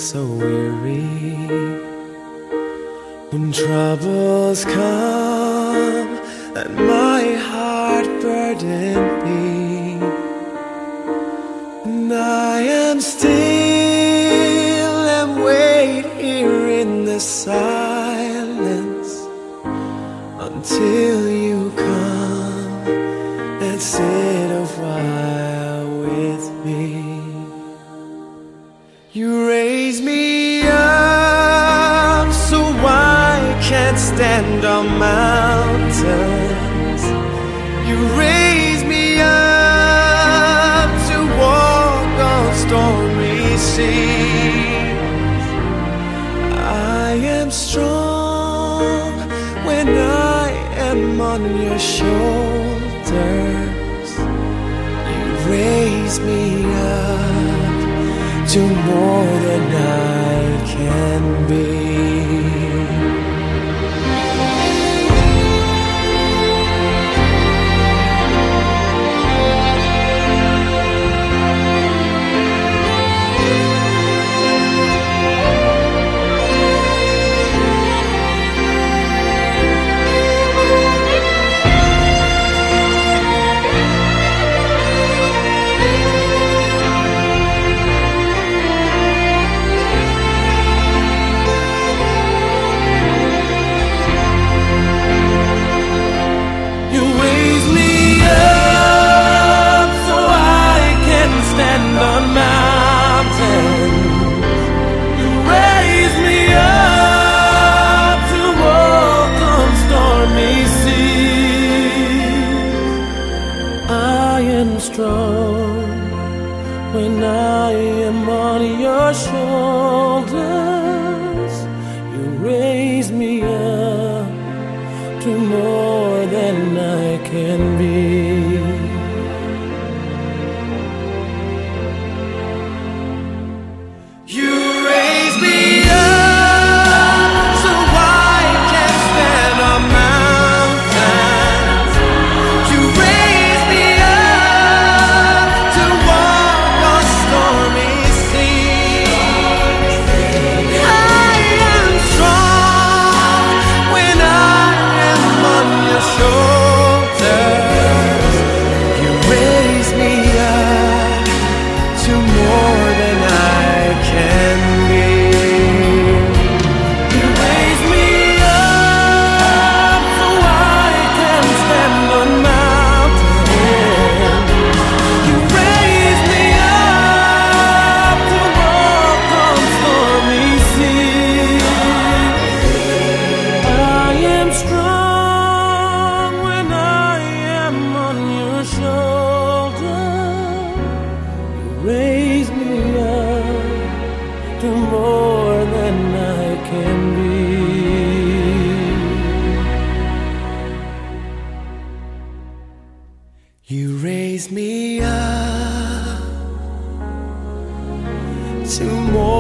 so weary. When troubles come and my heart burden be, and I am still and wait here in the silence until you come and sit a while with me. You raise me up so I can't stand on mountains. You raise me up to walk on stormy seas. I am strong when I am on your shoulders. You raise me up to more than I can be. Strong when I am on your shoulders. You raise me up to more than I can be. You raise me up so I can stand on mountains. You raise me up to walk on stormy seas. I am strong when I am on your shoulders. You raise me up to more than I can be. You raise me up so I can stand on mountains. You raise me up to walk on stormy seas. I am strong when I am on your shoulder. You raise me up to more than I can be. You raise me up to more